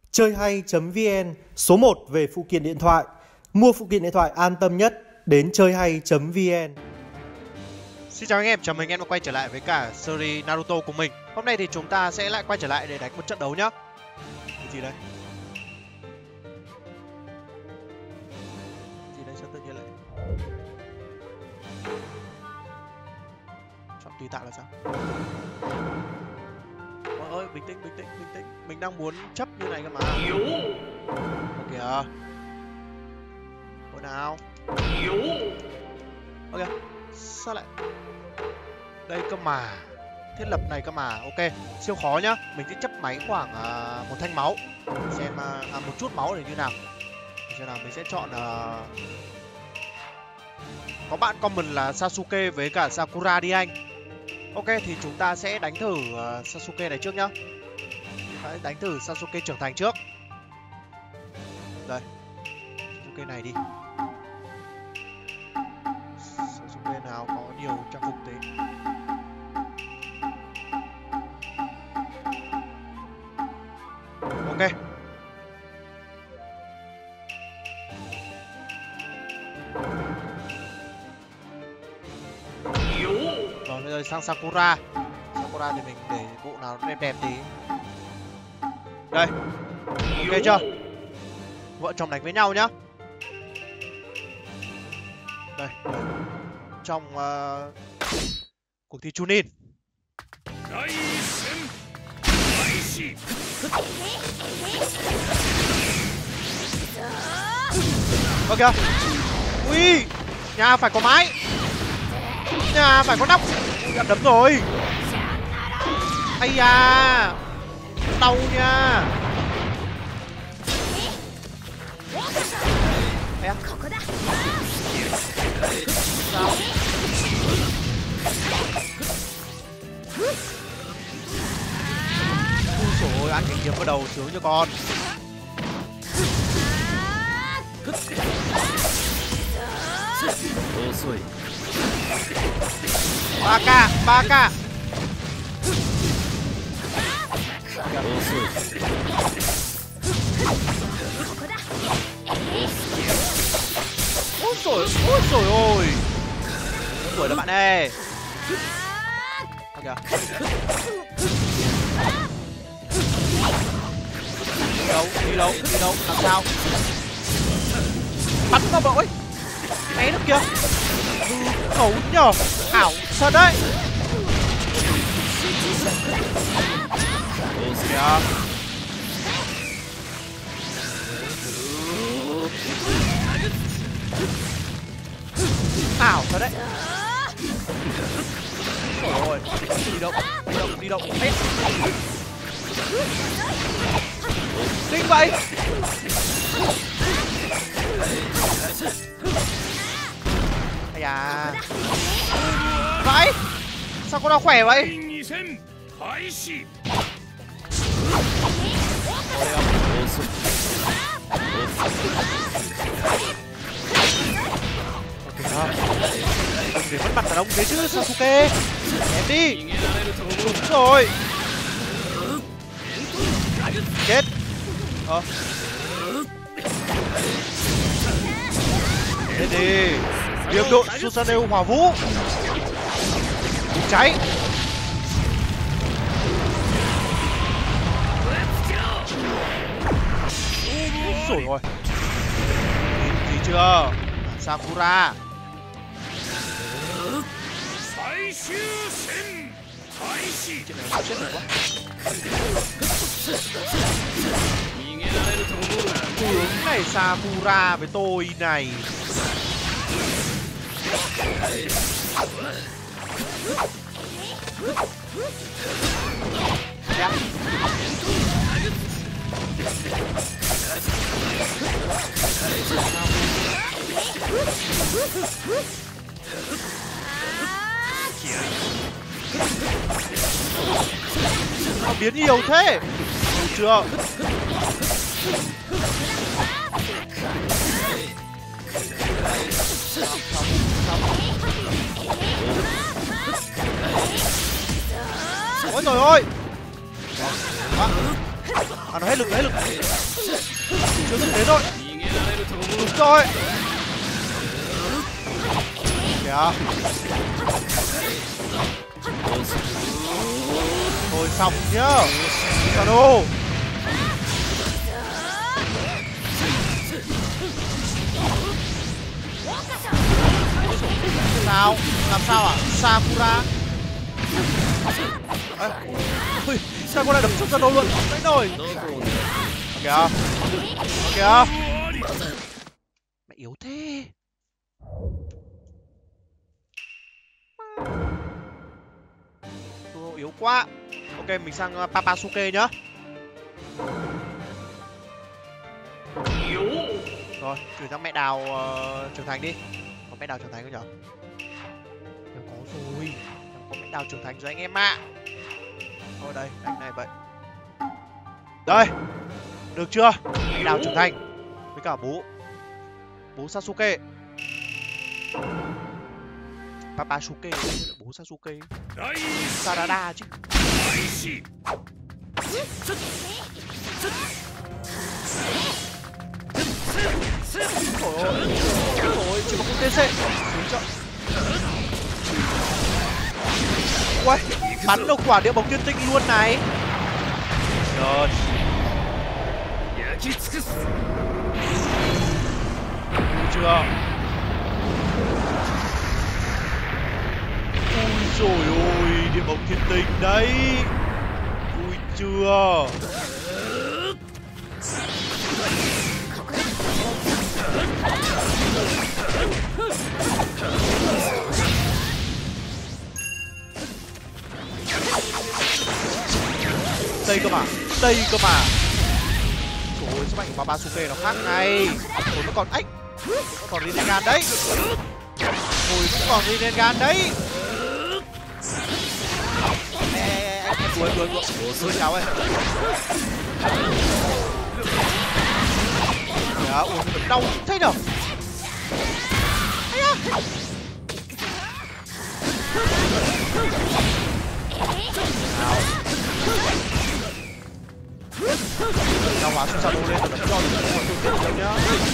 Chơi hay.vn, số 1 về phụ kiện điện thoại. Mua phụ kiện điện thoại an tâm nhất, đến chơi hay.vn. Xin chào anh em, chào mừng anh em đã quay trở lại với cả series Naruto của mình. Hôm nay thì chúng ta sẽ lại quay trở lại để đánh một trận đấu nhá. Cái gì đây? Cái gì đây, sao tự nhiên lại chọn tùy tạo là sao? Ôi, bình tĩnh. Mình đang muốn chấp như này cơ mà. Ok. Ôi nào. Ok. Sao lại đây cơ mà, thiết lập này cơ mà. Ok, siêu khó nhá. Mình sẽ chấp máy khoảng một thanh máu, xem một chút máu để như nào. Xem nào, mình sẽ chọn có bạn comment là Sasuke với cả Sakura đi anh. Ok, thì chúng ta sẽ đánh thử Sasuke này trước nhá. Hãy đánh thử Sasuke trưởng thành trước. Đây, Sasuke này đi. Sasuke nào có nhiều trang phục thế. Ok. Rồi bây giờ sang Sakura. Sakura thì mình để bộ nào đẹp tí. Đây. Ok chưa? Vợ chồng đánh với nhau nhá. Đây. Trong cuộc thi Chunin. Ok. Ui, nhà phải có mái, nhà phải có nóc. Đã đấm rồi. Ây da, đau nha. Ây da. Sao? Ui dồi ôi, ăn cái kiếm vào đầu sướng cho con. Ba k. Ôi trời ơi. Đuổi là bạn ơi. Ok. Đi đâu, làm sao? Bắn vào bội. Né được kìa. Khẩu nhờ, ảo thật đấy. Kìa. Ảo thật đấy. Ôi, đi đâu. Ê. Kinh vậy. Ây da. Vãi. Sao con nào khỏe vậy? Đừng để mất mặt đàn ông thế chứ Sasuke. Em đi. Đúng rồi. Chết. Chết đi. Điệp đội Susanoo Hỏa Vũ. Cháy. Rồi rồi. Gì chưa? Sakura. Chuyện này chết rồi quá. Tướng này Sakura với tôi này. Yeah. Nó biến nhiều thế. Được chưa? Ôi trời ơi. À, nó hết lực, nó hết lực. Chưa dùng thế thôi. Đúng rồi. Kìa. Thôi xong nhá. Cano. Sao? Làm sao à? Sakura. Ui, Sakura đập xuống Cano luôn. Đấy rồi. Kìa. Kìa. Mẹ yếu thế. Yếu quá. Ok, mình sang Papasuke nhá. Rồi, chuyển sang mẹ đào trưởng thành đi. Có mẹ đào trưởng thành không nhở? Em có rồi. Em có mẹ đào trưởng thành rồi anh em ạ. Thôi đây, đánh này vậy. Đây. Được chưa? Mẹ đào trưởng thành. Với cả bố Sasuke. Papasuke, bố Sasuke. Sarada chứ. Ôi, chỉ có một TC. Xuống chậm. Uầy, bắn được quả địa bóng tiên tinh luôn này. Rồi. Chưa? Ui dồi ôi, địa bóng thiên tinh đấy. Vui chưa? Đây cơ mà, đây cơ mà. Trời ơi, sức mạnh của Papasuke nó khác ngay. Rồi nó còn ách. Nó còn Rinnegan đấy. Rồi cũng còn Rinnegan đấy. Đuổi cháu ơi. Dạ, ui, nó đau thế nhở. Nào hóa xuống sao đâu lên, đập cho được một tôi tiếp nhá.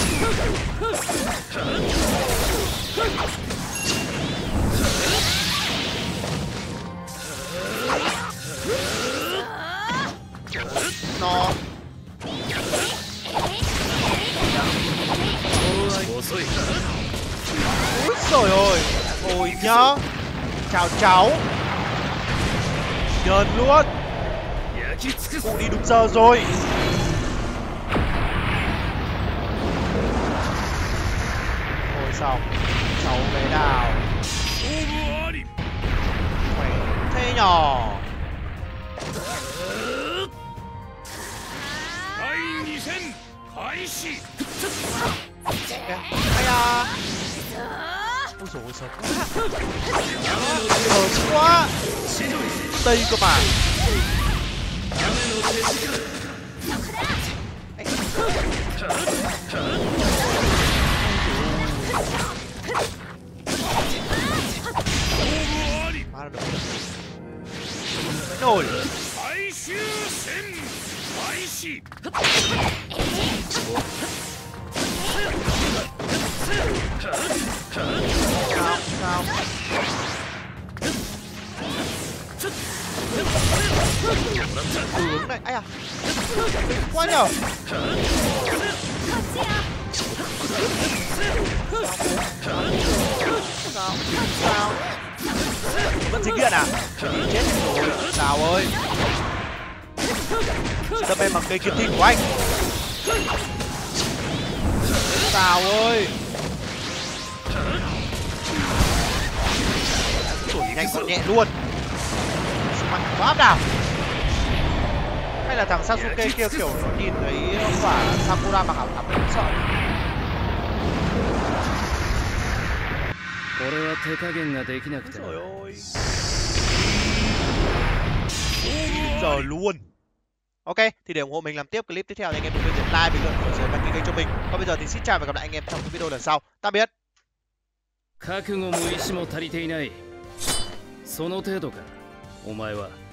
Nó úi trời ơi. Ôi nhá. Chào cháu. Nhờn luôn. Cụ đi đúng giờ rồi. Ôi xong. Cháu bé đào. Khỏe thế nhỏ. Ây da. Ôi dồi ôi, sớm quá. Đây cơ mà. Má là được. Nổi. Sao? Hướng này, ai à? Quá nhở? Sao? Vẫn dính điện à? Đi chết rồi, sao ơi? Đâm em bằng cây kiếm thịt của anh. Sao ơi? Tuổi nhanh còn nhẹ luôn. Sức mạnh quá áp đảo. Hay là thằng Sasuke kia kiểu nó nhìn thấy quả Sakura mặc áo tắm nó sợ. Trời ơi. Trời luôn. Ok, thì để ủng hộ mình làm tiếp clip tiếp theo thì anh em đừng quên nhấn like, bình luận, share và đăng ký kênh cho mình. Còn bây giờ thì xin chào và gặp lại anh em trong cái video lần sau. Tạm biệt. 覚悟も意志も足りていない。その程度か、お前は。